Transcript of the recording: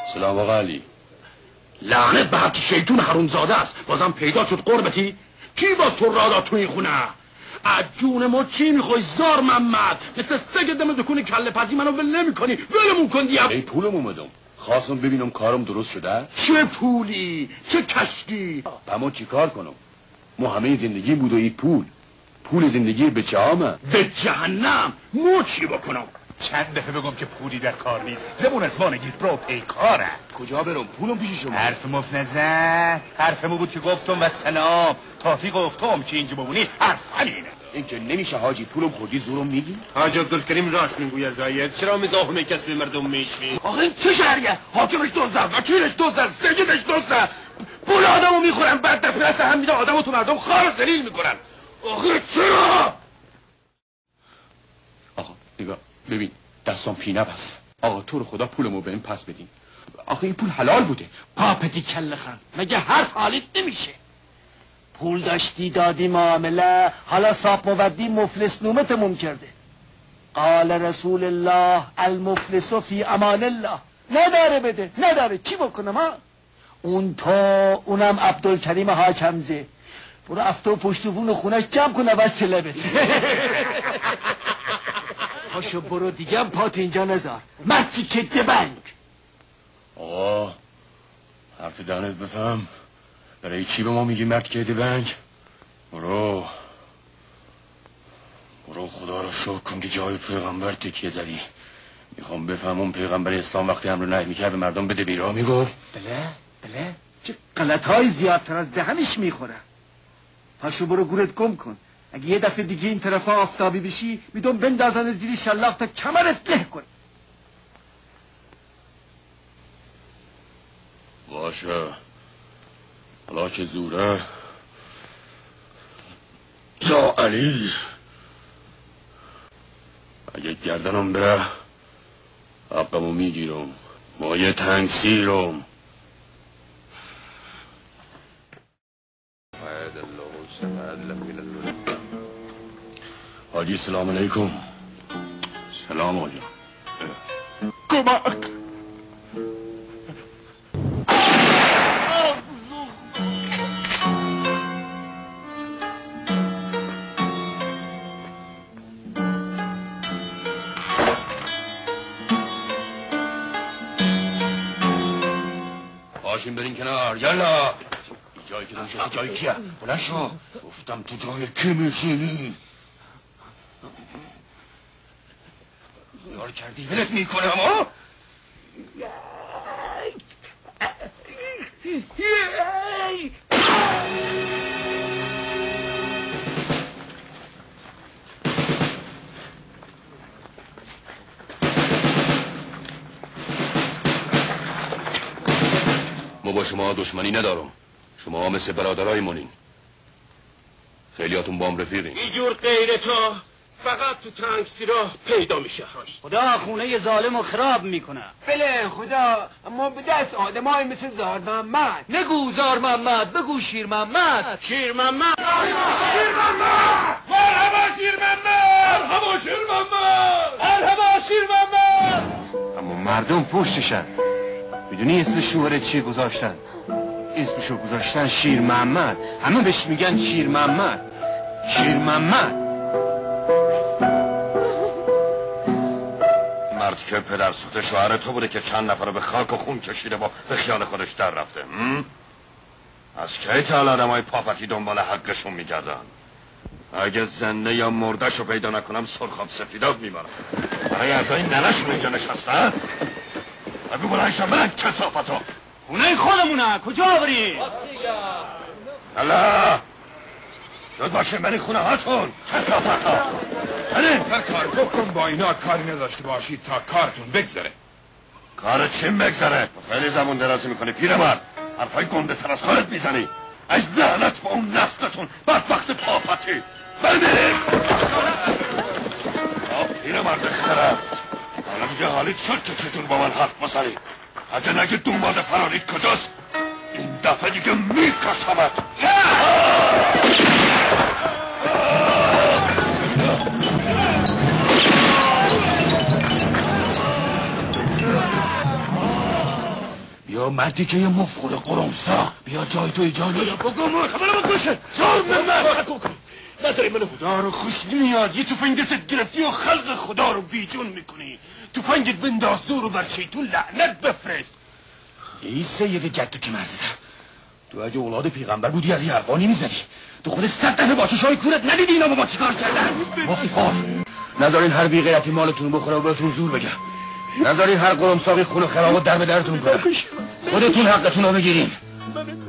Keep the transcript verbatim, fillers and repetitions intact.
سلام آقا علی. لعنت به هرچی شیطون حرومزاده است. بازم پیدا شد قربتی؟ کی باز تو را داد تو این خونه؟ از جون ما چی میخوای زار محمد؟ مثل سگ دم دکون کله پزی منو ول نمیکنی. ولمون کن دیگه. ای پولم اومدم، خواستم ببینم کارم درست شده. چه پولی؟ چه کشتی؟ اما چی کار کنم؟ ما همه زندگی بود و این پول پول زندگی به چه همه؟ به جهنم. مو چی بکنم؟ چند دفعه بگم که پولی در کار نیست. زبون از وانگیر برو پی کاره. کجا برم؟ پولم پیش شما. حرف مف نزن. حرفمو بود که گفتم و سلام. تا تی گفتم که اینجا بمونی حرف همینه. این که نمیشه حاجی، پولم خوردی زورم میگی؟ حاج عبدالکریم راست میگوید زاید. چرا مزاحم کسب مردم میشوی؟ آخه این چه شهریه؟ حاکمش دزده، وکیلش دزده، سیدش دزده. پول آدمو میخورن، بعد دست به دست هم میده، آدمو تو مردم خار و ذلیل میکنن. آخه چرا؟ آقا نگاه ببین، دستم پینه بست. آقا تو رو خدا پولمو به این پس بدین. آخه این پول حلال بوده. پاپتی کله خان، مگه حرف حالیت نمیشه؟ پول داشتی دادی معامله، حالا صاحب مودی مفلس نومتمون کرده. قال رسول الله المفلس فی امان الله. نداره بده، نداره. چی بکنم ها؟ اون تو اونم عبدالکریم حاجمزه. برو افتو پشت بون خونش جمع کنه بس تله بده. پاشو برو دیگه پات اینجا نذار. مرسی کده بنک. آقا حرف دهنت بفهم. برای چی به ما میگی مرد کده بنک؟ برو برو خدا رو شکر کن که جای پیغمبر تکیه زدی. میخوام بفهمم پیغمبر اسلام وقتی امر نهی میکرد به مردم بده بیراه میگفت؟ بله بله. چه غلطهای زیادتر از دهنش میخوره. پاشو برو گورت گم کن. اگه یه دفعه دیگه این طرفا آفتابی بشی میدون بندازن زیر شلاق تا کمرت له کن. باشه حالا که زوره یا علی، اگه گردنم بره حقمو میگیرم. ما یه تنگ سیرم. حاجی سلام علیکم. سلام آجا. کمک. باشیم برین کنار. یالا جایی که نمیشه جایی کیه؟ بلند شو. گفتم تو جای کی میشینی؟ یار کردی ولت میکنم ها؟ ما با شما دشمنی ندارم. شما مثل برادرای مونین. خیلیاتون با هم رفیقین. اینجور غیرتا فقط تو تنگسیرا پیدا میشه. خدا خونه ظالم و خراب میکنه. بله خدا، اما به دست آدم های مثل زار محمد. نگو زار محمد، بگو شیر محمد. شیر محمد، شیر محمد، مرحبا شیر محمد، مرحبا شیر محمد، مرحبا شیر محمد. اما مردم پشتشن. میدونی اسم شوهر چی گذاشتن؟ اسمشو گذاشتن شیر محمد. همه بهش میگن شیر محمد. شیر محمد. مرد که پدر سوخته شوهر تو بوده که چند نفر رو به خاک و خون کشیده با به خیال خودش در رفته. از کی تا الان آدمای پاپتی دنبال حقشون میگردن؟ اگه زنده یا مردش رو پیدا نکنم سرخاب سفیدات میبارم. برای اعضای ننشون اینجا نشستن؟ اگه بلنشم برن کسافتو. خونه خودمونه، کجا بریم؟ الله زود باشیم برین خونه هاتون. کسافتو برین. هر کار بکن با اینا کاری نداشته باشید تا کارتون بگذره. کار چیم بگذره؟ خیلی زمان درازی میکنی پیرمرد. حرفای گنده تر از خودت میزنی. از لعنت با اون نسلتون بدبخت پاپتی. بریم. آه پیرمرد خرفت. حالا دیگه حالیت شد که چطور با من حرف بزنی. اگه نگه دوماد فرارید کجاست این دفعه دیگه میکشمت. بیا مردی که یه مفخور قرمسا بیا جای توی جانی بگم خبرم بکشه زار من من نظری منو خدا رو خوش نمیاد یه توفنگ دستت گرفتی و خلق خدا رو بیجون میکنی توفنگت بنداز دور و بر شیطون لعنت بفرست. ای سید جدو که مرزده تو اگه اولاد پیغمبر بودی از این حرفا نمیزدی تو خود صد دفعه با چشای کورت ندیدی اینا با ما چیکار کردن مفخور نذارین هر بی غیرتی مالتون بخوره و بهتون زور بگم نذارین هر قرمساقی خون و خرابو در به درتون کنه خودتون حقتون رو بگیرین